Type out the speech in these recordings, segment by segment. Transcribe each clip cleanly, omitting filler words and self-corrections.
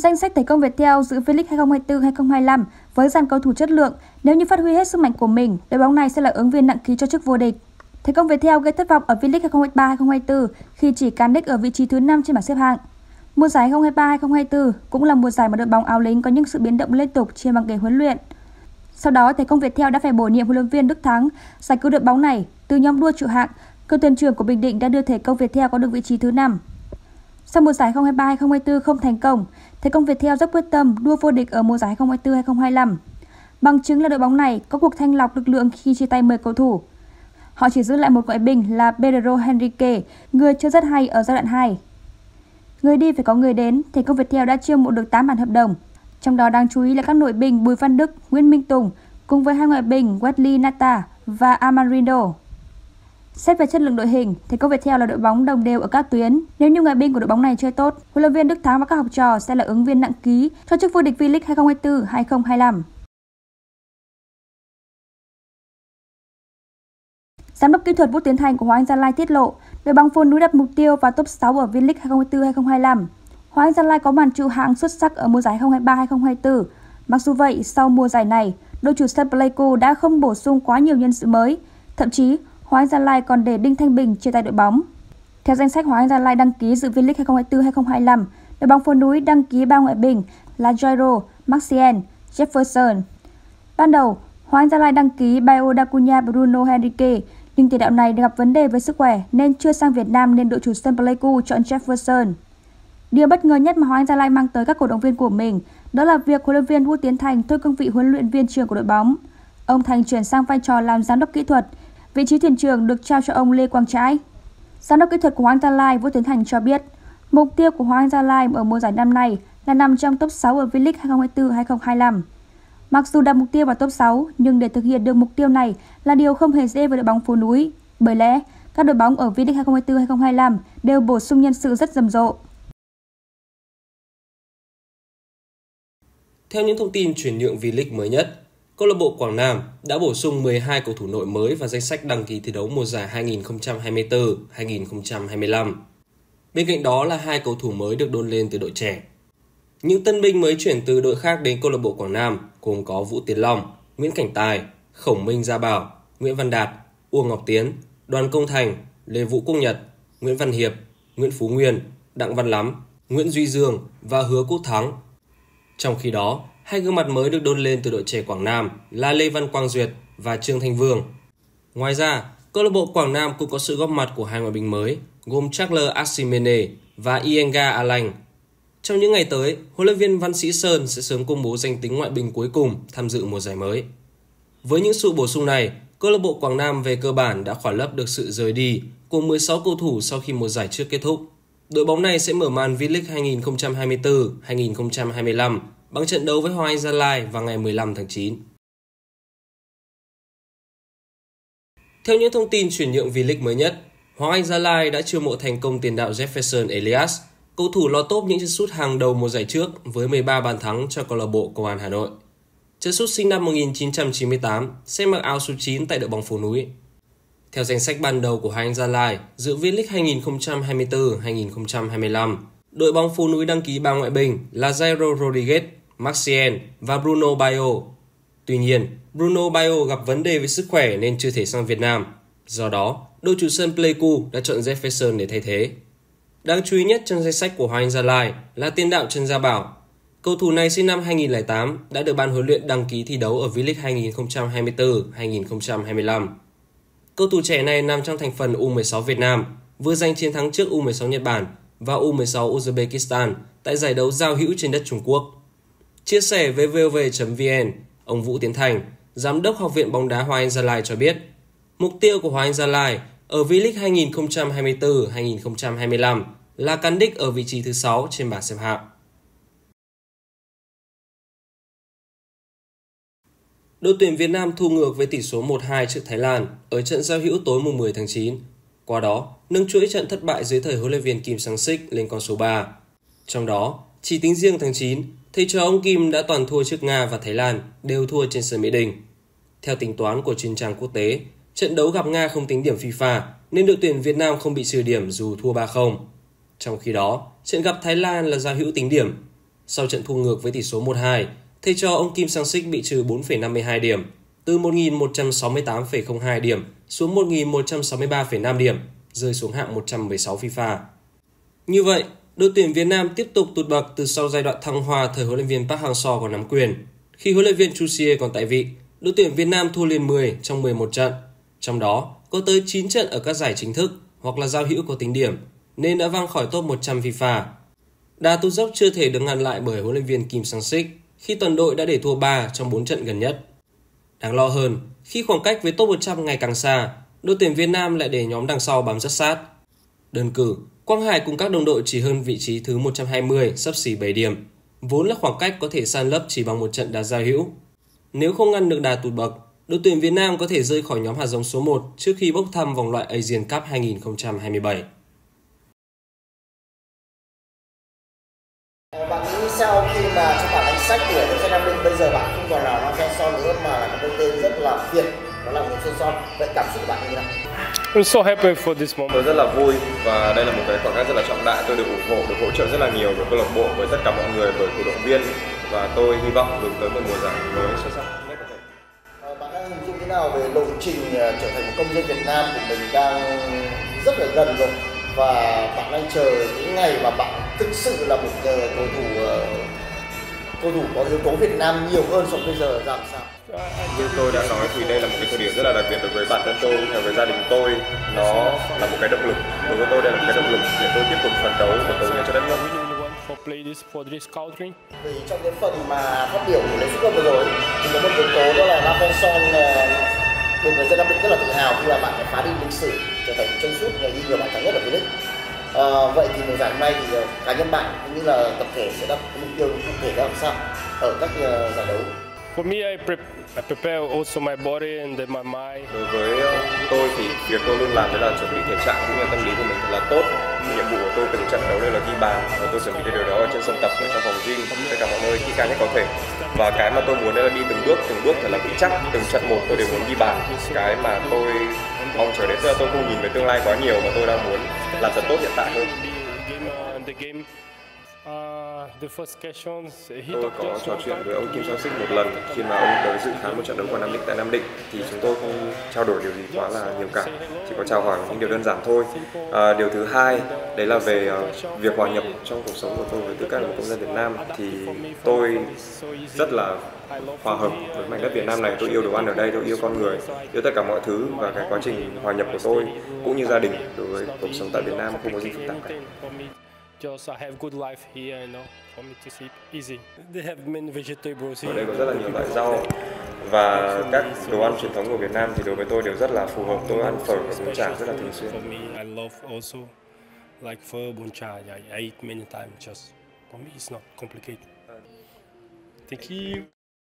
Danh sách Thể công Viettel dự V-League 2024-2025 với dàn cầu thủ chất lượng, nếu như phát huy hết sức mạnh của mình, đội bóng này sẽ là ứng viên nặng ký cho chức vô địch. Thể công Viettel gây thất vọng ở V-League 2023-2024 khi chỉ cán đích ở vị trí thứ 5 trên bảng xếp hạng. Mùa giải 2023-2024 cũng là mùa giải mà đội bóng áo lính có những sự biến động liên tục trên băng ghế huấn luyện. Sau đó, Thể công Viettel đã phải bổ nhiệm huấn luyện viên Đức Thắng giải cứu đội bóng này từ nhóm đua trụ hạng. Cựu thuyền trưởng của Bình Định đã đưa Thể công Viettel có được vị trí thứ 5. Sau mùa giải 2023-2024 không thành công, Thể công Viettel rất quyết tâm đua vô địch ở mùa giải 2024-2025. Bằng chứng là đội bóng này có cuộc thanh lọc lực lượng khi chia tay 10 cầu thủ. Họ chỉ giữ lại một ngoại binh là Pedro Henrique, người chưa rất hay ở giai đoạn 2. Người đi phải có người đến, Thể công Viettel đã chiêu mộ được 8 bản hợp đồng. Trong đó đáng chú ý là các nội binh Bùi Văn Đức, Nguyễn Minh Tùng cùng với hai ngoại binh Wesley Nata và Amarino. Xét về chất lượng đội hình, Thể công Viettel là đội bóng đồng đều ở các tuyến. Nếu như ngoại binh của đội bóng này chơi tốt, huấn luyện viên Đức Thắng và các học trò sẽ là ứng viên nặng ký cho chức vô địch V-League 2024-2025. Giám đốc kỹ thuật Vũ Tiến Thành của Hoàng Anh Gia Lai tiết lộ, đội bóng Phố Núi đặt mục tiêu vào top 6 ở V-League 2024-2025. Hoàng Anh Gia Lai có màn trụ hạng xuất sắc ở mùa giải 2023-2024. Mặc dù vậy, sau mùa giải này, đội chủ sân Pleiku đã không bổ sung quá nhiều nhân sự mới. Thậm chí, Hoàng Anh Gia Lai còn để Đinh Thanh Bình chia tay đội bóng. Theo danh sách Hoàng Anh Gia Lai đăng ký dự V-League 2024-2025, đội bóng Phố Núi đăng ký 3 ngoại binh là Jairo, Maxien, Jefferson. Ban đầu, Hoàng Anh Gia Lai đăng ký Bio Dacunia Bruno Henrique, nhưng tiền đạo này gặp vấn đề với sức khỏe nên chưa sang Việt Nam nên đội chủ sân Pleiku chọn Jefferson. Điều bất ngờ nhất mà Hoàng Anh Gia Lai mang tới các cổ động viên của mình đó là việc huấn luyện viên Vũ Tiến Thành thôi cương vị huấn luyện viên trưởng của đội bóng. Ông Thành chuyển sang vai trò làm giám đốc kỹ thuật. Vị trí thuyền trưởng được trao cho ông Lê Quang Trãi. Giám đốc kỹ thuật của Hoàng Anh Gia Lai Vũ Tiến Thành cho biết, mục tiêu của Hoàng Anh Gia Lai ở mùa giải năm nay là nằm trong top 6 ở V-League 2024-2025. Mặc dù đặt mục tiêu vào top 6, nhưng để thực hiện được mục tiêu này là điều không hề dễ với đội bóng Phố Núi. Bởi lẽ, các đội bóng ở V-League 2024-2025 đều bổ sung nhân sự rất rầm rộ. Theo những thông tin chuyển nhượng V-League mới nhất, câu lạc bộ Quảng Nam đã bổ sung 12 cầu thủ nội mới vào danh sách đăng ký thi đấu mùa giải 2024-2025. Bên cạnh đó là 2 cầu thủ mới được đôn lên từ đội trẻ. Những tân binh mới chuyển từ đội khác đến câu lạc bộ Quảng Nam gồm có Vũ Tiến Long, Nguyễn Cảnh Tài, Khổng Minh Gia Bảo, Nguyễn Văn Đạt, Uông Ngọc Tiến, Đoàn Công Thành, Lê Vũ Quốc Nhật, Nguyễn Văn Hiệp, Nguyễn Phú Nguyên, Đặng Văn Lắm, Nguyễn Duy Dương và Hứa Quốc Thắng. Trong khi đó, 2 gương mặt mới được đôn lên từ đội trẻ Quảng Nam là Lê Văn Quang Duyệt và Trương Thanh Vương. Ngoài ra, câu lạc bộ Quảng Nam cũng có sự góp mặt của 2 ngoại binh mới gồm Charles Asimene và Ienga Alanh. Trong những ngày tới, huấn luyện viên Văn Sĩ Sơn sẽ sớm công bố danh tính ngoại binh cuối cùng tham dự mùa giải mới. Với những sự bổ sung này, câu lạc bộ Quảng Nam về cơ bản đã khỏa lấp được sự rời đi của 16 cầu thủ sau khi mùa giải trước kết thúc. Đội bóng này sẽ mở màn V-League 2024-2025 bằng trận đấu với Hoàng Anh Gia Lai vào ngày 15 tháng 9. Theo những thông tin chuyển nhượng V-League mới nhất, Hoàng Anh Gia Lai đã chiêu mộ thành công tiền đạo Jefferson Elias, cầu thủ lọt top những chân sút hàng đầu mùa giải trước với 13 bàn thắng cho câu lạc bộ Công an Hà Nội. Chân sút sinh năm 1998 sẽ mặc áo số 9 tại đội bóng Phố Núi. Theo danh sách ban đầu của Hoàng Anh Gia Lai dự V-League 2024-2025, đội bóng Phố Núi đăng ký 3 ngoại binh là Jairo Rodriguez, Maxien và Bruno Bio. Tuy nhiên, Bruno Bio gặp vấn đề về sức khỏe nên chưa thể sang Việt Nam. Do đó, đội chủ sân Pleiku đã chọn Jefferson để thay thế. Đáng chú ý nhất trong danh sách của Hoàng Anh Gia Lai là tiền đạo Trần Gia Bảo. Cầu thủ này sinh năm 2008 đã được ban huấn luyện đăng ký thi đấu ở V-League 2024-2025. Cầu thủ trẻ này nằm trong thành phần U16 Việt Nam, vừa giành chiến thắng trước U16 Nhật Bản và U16 Uzbekistan tại giải đấu giao hữu trên đất Trung Quốc. Chia sẻ với VOV.vn, ông Vũ Tiến Thành, Giám đốc Học viện bóng đá Hoàng Anh Gia Lai cho biết, mục tiêu của Hoàng Anh Gia Lai ở V-League 2024-2025 là cán đích ở vị trí thứ 6 trên bảng xếp hạng. Đội tuyển Việt Nam thu ngược với tỷ số 1-2 trước Thái Lan ở trận giao hữu tối 10 tháng 9. Qua đó, nâng chuỗi trận thất bại dưới thời huấn luyện viên Kim Sang-sik lên con số 3. Trong đó, chỉ tính riêng tháng 9, thầy trò ông Kim đã toàn thua trước Nga và Thái Lan, đều thua trên sân Mỹ Đình. Theo tính toán của chuyên trang quốc tế, trận đấu gặp Nga không tính điểm FIFA nên đội tuyển Việt Nam không bị trừ điểm dù thua 3-0. Trong khi đó, trận gặp Thái Lan là giao hữu tính điểm. Sau trận thua ngược với tỷ số 1-2, thầy trò ông Kim Sang-sik bị trừ 4,52 điểm, từ 1.168,02 điểm xuống 1.163,5 điểm, rơi xuống hạng 116 FIFA. Như vậy, đội tuyển Việt Nam tiếp tục tụt bậc từ sau giai đoạn thăng hoa thời huấn luyện viên Park Hang-seo còn nắm quyền. Khi huấn luyện viên Chu Xie còn tại vị, đội tuyển Việt Nam thua liền 10 trong 11 trận, trong đó có tới 9 trận ở các giải chính thức hoặc là giao hữu có tính điểm, nên đã văng khỏi top 100 FIFA. Đà tụt dốc chưa thể được ngăn lại bởi huấn luyện viên Kim Sang-sik khi toàn đội đã để thua 3 trong 4 trận gần nhất. Đáng lo hơn, khi khoảng cách với top 100 ngày càng xa, đội tuyển Việt Nam lại để nhóm đằng sau bám rất sát. Đơn cử, Quang Hải cùng các đồng đội chỉ hơn vị trí thứ 120, xấp xỉ 7 điểm, vốn là khoảng cách có thể san lấp chỉ bằng một trận đá giao hữu. Nếu không ngăn được đà tụt bậc, đội tuyển Việt Nam có thể rơi khỏi nhóm hạt giống số 1 trước khi bốc thăm vòng loại Asian Cup 2027. Bạn nghĩ sao khi mà trong bảng danh sách của FC Nam Định bây giờ bạn không còn là Nam Son nữa mà là một cái tên rất là Việt, đó là Nguyễn Xuân Son. Vậy cảm xúc của bạn như thế nào? I'm so happy for this moment. Tôi rất là vui và đây là một cái khoảng cách rất là trọng đại. Tôi được ủng hộ, được hỗ trợ rất là nhiều bởi câu lạc bộ, bởi tất cả mọi người, bởi cổ động viên, và tôi hy vọng được tới một mùa giải mới xuất sắc nhất có thể. Bạn đang hình dung thế nào về lộ trình trở thành một công dân Việt Nam của mình đang rất là gần rồi, và bạn đang chờ những ngày mà bạn thực sự là một cầu thủ có yếu tố Việt Nam nhiều hơn so với bây giờ ra làm sao? Như tôi đã nói thì đây là một cái thời điểm rất là đặc biệt đối với bản thân tôi, với gia đình tôi. Nó là một cái động lực. Đối với tôi đây là một cái động lực để tôi tiếp tục phấn đấu và cống hiến cho đất nước. Vì trong cái phần mà phát biểu của lễ xuất quân vừa rồi thì có một yếu tố đó là Nam Son được người dân Nam Định rất là tự hào khi mà bạn đã phá đi lịch sử trở thành chân sút ngày ghi nhiều bàn thắng nhất ở V-League. Vậy thì mùa giải hôm nay thì cá nhân bạn cũng như là tập thể sẽ đặt mục tiêu cụ thể ra làm sao ở các giải đấu? For me, I prepare also my body and my mind. Đối với tôi thì việc tôi luôn làm đấy là chuẩn bị thể trạng cũng như tâm lý của mình thật là tốt. Nhiệm vụ của tôi từng trận đấu đây là ghi bàn, và tôi chuẩn bị cái điều đó ở trên sân tập, ở trong phòng gym, tất cả mọi nơi kỹ càng nhất có thể. Và cái mà tôi muốn đây là đi từng bước thật là vững chắc. Từng trận một tôi đều muốn ghi bàn. Cái mà tôi mong chờ đến giờ tôi không nhìn về tương lai quá nhiều, mà tôi đang muốn làm thật tốt hiện tại hơn. Tôi có trò chuyện với ông Kim Sang-sik một lần khi mà ông tới dự khán một trận đấu của Nam Định tại Nam Định, thì chúng tôi không trao đổi điều gì quá là nhiều cả, chỉ có chào hỏi những điều đơn giản thôi. Điều thứ hai đấy là về việc hòa nhập trong cuộc sống của tôi với tư cách là một công dân Việt Nam, thì tôi rất là hòa hợp với mảnh đất Việt Nam này. Tôi yêu đồ ăn ở đây, tôi yêu con người, yêu tất cả mọi thứ, và cái quá trình hòa nhập của tôi cũng như gia đình đối với cuộc sống tại Việt Nam không có gì phức tạp cả. Just have good life here, you know, for me to sleep easy. They have many vegetables here. Ở đây có rất là nhiều loại rau và các đồ ăn truyền thống của Việt Nam thì đối với tôi đều rất là phù hợp. Tôi ăn phở và bún chả rất là thường xuyên. For me, I love also like phở, bún chả. I eat many times. Just for me, it's not complicated. Thank you.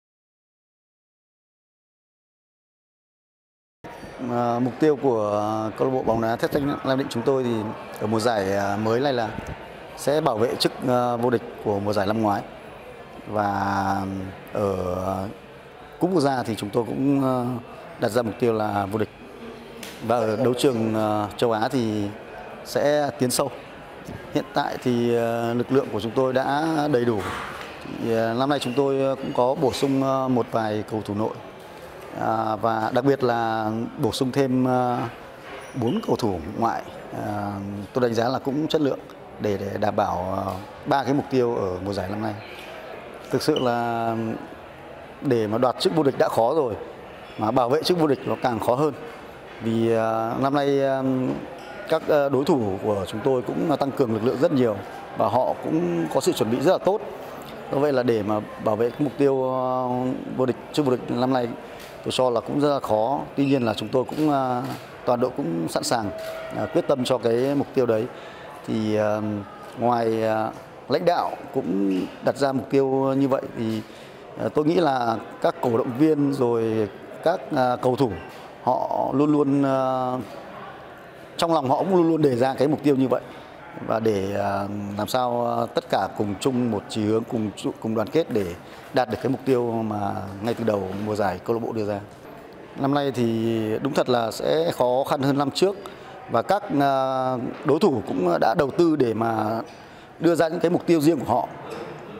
Mục tiêu của câu lạc bộ bóng đá Thép Xanh Nam Định chúng tôi thì ở mùa giải mới này là sẽ bảo vệ chức vô địch của mùa giải năm ngoái, và ở cúp quốc gia thì chúng tôi cũng đặt ra mục tiêu là vô địch, và ở đấu trường châu Á thì sẽ tiến sâu. Hiện tại thì lực lượng của chúng tôi đã đầy đủ. Năm nay chúng tôi cũng có bổ sung một vài cầu thủ nội, và đặc biệt là bổ sung thêm 4 cầu thủ ngoại. Tôi đánh giá là cũng chất lượng để đảm bảo 3 cái mục tiêu ở mùa giải năm nay. Thực sự là để mà đoạt chức vô địch đã khó rồi, mà bảo vệ chức vô địch nó càng khó hơn. Vì năm nay các đối thủ của chúng tôi cũng tăng cường lực lượng rất nhiều và họ cũng có sự chuẩn bị rất là tốt. Do vậy là để mà bảo vệ cái mục tiêu vô địch, chức vô địch năm nay tôi cho là cũng rất là khó. Tuy nhiên là chúng tôi cũng toàn đội cũng sẵn sàng quyết tâm cho cái mục tiêu đấy. Thì ngoài lãnh đạo cũng đặt ra mục tiêu như vậy thì tôi nghĩ là các cổ động viên rồi các cầu thủ họ luôn luôn trong lòng họ cũng luôn luôn đề ra cái mục tiêu như vậy, và để làm sao tất cả cùng chung một chí hướng, cùng đoàn kết để đạt được cái mục tiêu mà ngay từ đầu mùa giải câu lạc bộ đưa ra. Năm nay thì đúng thật là sẽ khó khăn hơn năm trước, và các đối thủ cũng đã đầu tư để mà đưa ra những cái mục tiêu riêng của họ.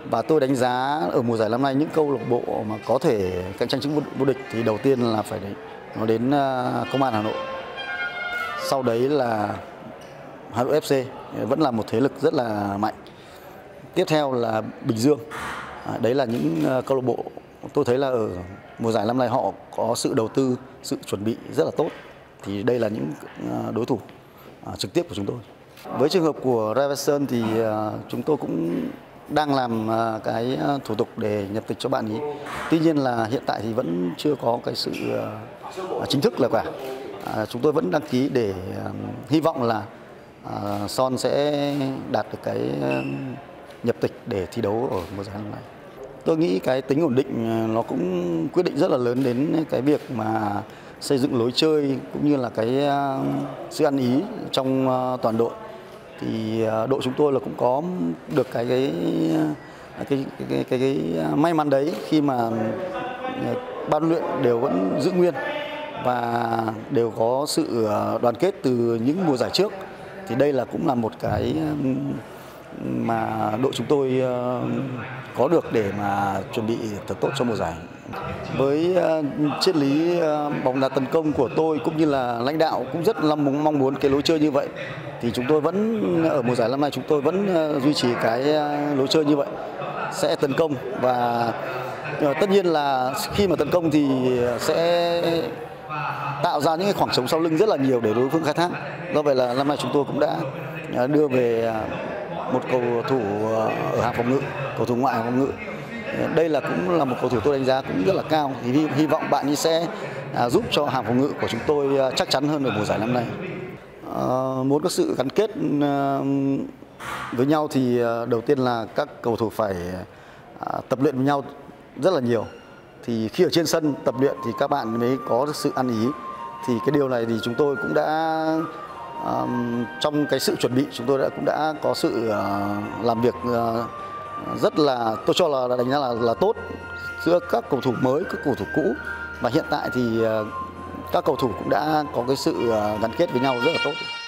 Và tôi đánh giá ở mùa giải năm nay những câu lạc bộ mà có thể cạnh tranh chức vô địch thì đầu tiên là phải nó đến Công an Hà Nội. Sau đấy là Hà Nội FC vẫn là một thế lực rất là mạnh. Tiếp theo là Bình Dương. Đấy là những câu lạc bộ tôi thấy là ở mùa giải năm nay họ có sự đầu tư, sự chuẩn bị rất là tốt. Thì đây là những đối thủ trực tiếp của chúng tôi. Với trường hợp của Riverson thì chúng tôi cũng đang làm cái thủ tục để nhập tịch cho bạn ấy. Tuy nhiên là hiện tại thì vẫn chưa có cái sự chính thức là cả. Chúng tôi vẫn đăng ký để hy vọng là Son sẽ đạt được cái nhập tịch để thi đấu ở mùa giải năm nay. Tôi nghĩ cái tính ổn định nó cũng quyết định rất là lớn đến cái việc mà xây dựng lối chơi cũng như là cái sự ăn ý trong toàn đội. Thì đội chúng tôi là cũng có được cái may mắn đấy khi mà ban luyện đều vẫn giữ nguyên và đều có sự đoàn kết từ những mùa giải trước. Thì đây là cũng là một cái mà đội chúng tôi có được để mà chuẩn bị thật tốt cho mùa giải. Với triết lý bóng đá tấn công của tôi cũng như là lãnh đạo cũng rất là mong muốn cái lối chơi như vậy. Thì chúng tôi vẫn ở mùa giải năm nay chúng tôi vẫn duy trì cái lối chơi như vậy, sẽ tấn công và tất nhiên là khi mà tấn công thì sẽ tạo ra những cái khoảng trống sau lưng rất là nhiều để đối phương khai thác. Do vậy là năm nay chúng tôi cũng đã đưa về một cầu thủ ở hàng phòng ngự, cầu thủ ngoại hàng phòng ngự. Đây là cũng là một cầu thủ tôi đánh giá cũng rất là cao. Thì hy vọng bạn ấy sẽ giúp cho hàng phòng ngự của chúng tôi chắc chắn hơn ở mùa giải năm nay. Muốn có sự gắn kết với nhau thì đầu tiên là các cầu thủ phải tập luyện với nhau rất là nhiều. Thì khi ở trên sân tập luyện thì các bạn mới có sự ăn ý. Thì cái điều này thì chúng tôi cũng đã trong cái sự chuẩn bị chúng tôi cũng đã có sự làm việc rất là tôi cho là đánh giá là tốt giữa các cầu thủ mới, các cầu thủ cũ, và hiện tại thì các cầu thủ cũng đã có cái sự gắn kết với nhau rất là tốt.